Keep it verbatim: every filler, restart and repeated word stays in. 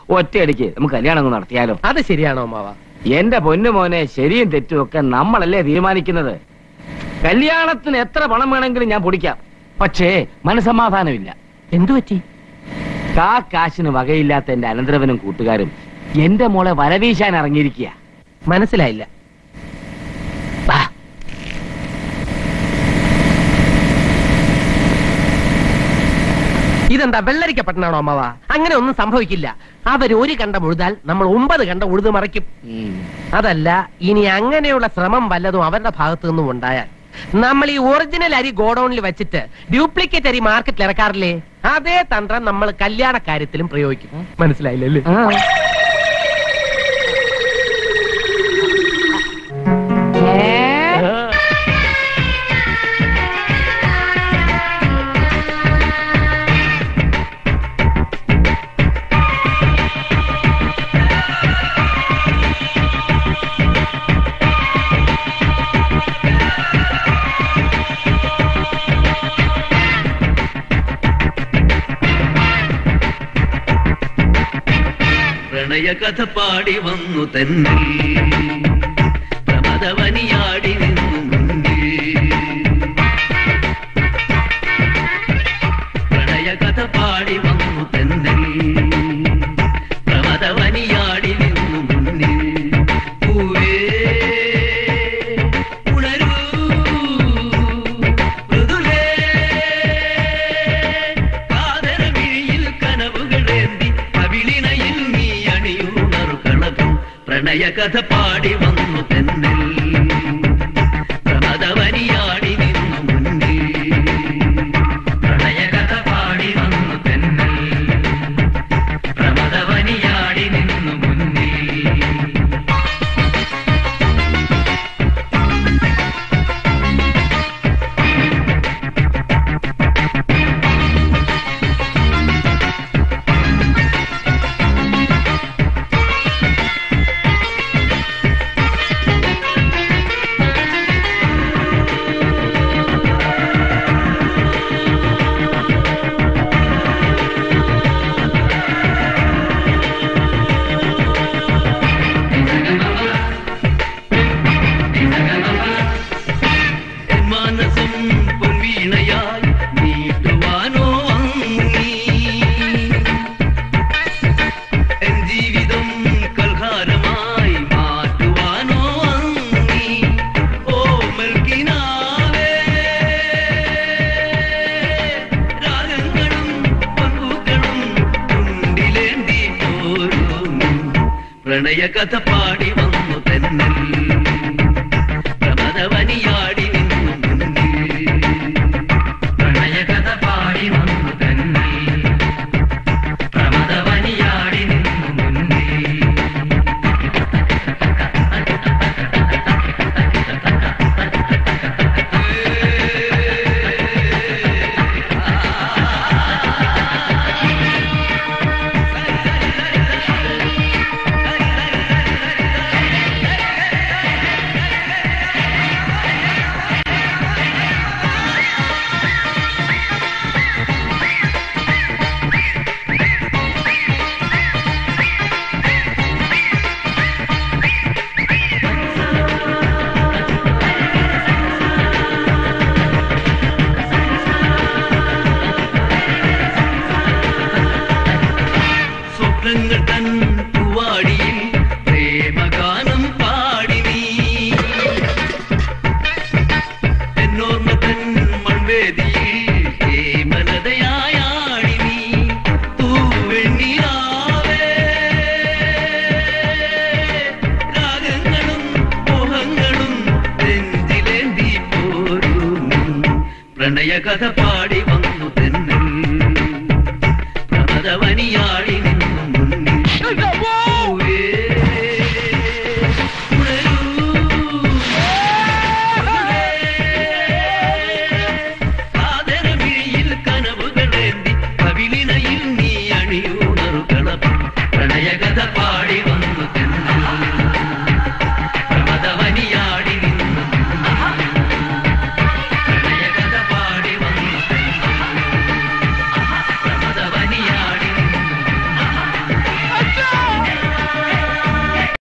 ഒറ്റയടിക്ക് നമുക്ക് കല്യാണം അങ്ങ് നടത്തിയാലോ? അത് ശരിയാണോ അമ്മാവ? എന്റെ പൊന്നു മോനെ, ശരിയും തെറ്റും ഒക്കെ നമ്മളല്ലേ തീരുമാനിക്കുന്നത്. കല്യാണത്തിന് എത്ര പണം വേണമെങ്കിലും ഞാൻ പൊടിക്കാം, പക്ഷേ മനസമാധാനമില്ല. എന്തു പറ്റി? കാ കാശിന് വകയില്ലാത്ത എന്റെ അനന്തരവനും കൂട്ടുകാരും എന്റെ മോളെ വരവീശാൻ ഇറങ്ങിയിരിക്കുക. മനസ്സിലായില്ല. ഇതെന്താ വെള്ളരിക്കപ്പെട്ടനാണോ അമ്മാവ? അങ്ങനെ ഒന്നും സംഭവിക്കില്ല. അവർ ഒരു കണ്ട ഉഴുതാൽ നമ്മൾ ഒമ്പത് കണ്ട ഉഴുത് മറിക്കും. അതല്ല, ഇനി അങ്ങനെയുള്ള ശ്രമം വല്ലതും അവരുടെ ഭാഗത്തു നിന്നും ഉണ്ടായാൽ നമ്മൾ ഈ ഒറിജിനൽ അരി ഗോഡൌണിൽ വെച്ചിട്ട് ഡ്യൂപ്ലിക്കേറ്റ് അരി മാർക്കറ്റിൽ ഇറക്കാറില്ലേ, അതേ തന്ത്രം നമ്മൾ കല്യാണ കാര്യത്തിലും പ്രയോഗിക്കും. മനസ്സിലായില്ലേ? പ്രണയ കഥ പാടി വന്നു തെന്നിൽ പ്രമദവനിയാടി നിന്നു മുന്നിൽ. പ്രണയ കഥ പാടി വന്നു തെന്നിൽ പ്രമദവനിയാടി നിന്നു മുന്നിൽ. പൂവേ ഉണരൂ മൃദുലേ, കാതര വിഴിയിൽ കനവുകളേന്തി കവിളിനയിൽ പ്രണയ കഥ പാടി വന്നു തെന്നിൽ പ്രമദവനിയാടി നിന്നു മുന്നിൽ. പ്രണയ കഥ പാടി വന്നു തെന്നിൽ പ്രമദവനിയാടി നിന്നു മുന്നിൽ. പ്രണയ കഥ പാടി വന്നു തെന്നിൽ പ്രമദവനിയാടി നിന്നു മുന്നിൽ. പ്രണയ കഥ പാടി വന്നു തെന്നിൽ പ്രമദവനിയാടി നിന്നു മുന്നിൽ. തൻ പൂവാടിയിൽ പ്രേമഗാനം പാടി നീ എന്നോർമ്മ തൻ മൺവേദിയിൽ ഹേമലതയായാടി നീ. തൂവെണ്ണിലാവേ രാഗങ്ങളും മോഹങ്ങളും നെഞ്ചിലേന്തി പോരൂ. പ്രണയ കഥ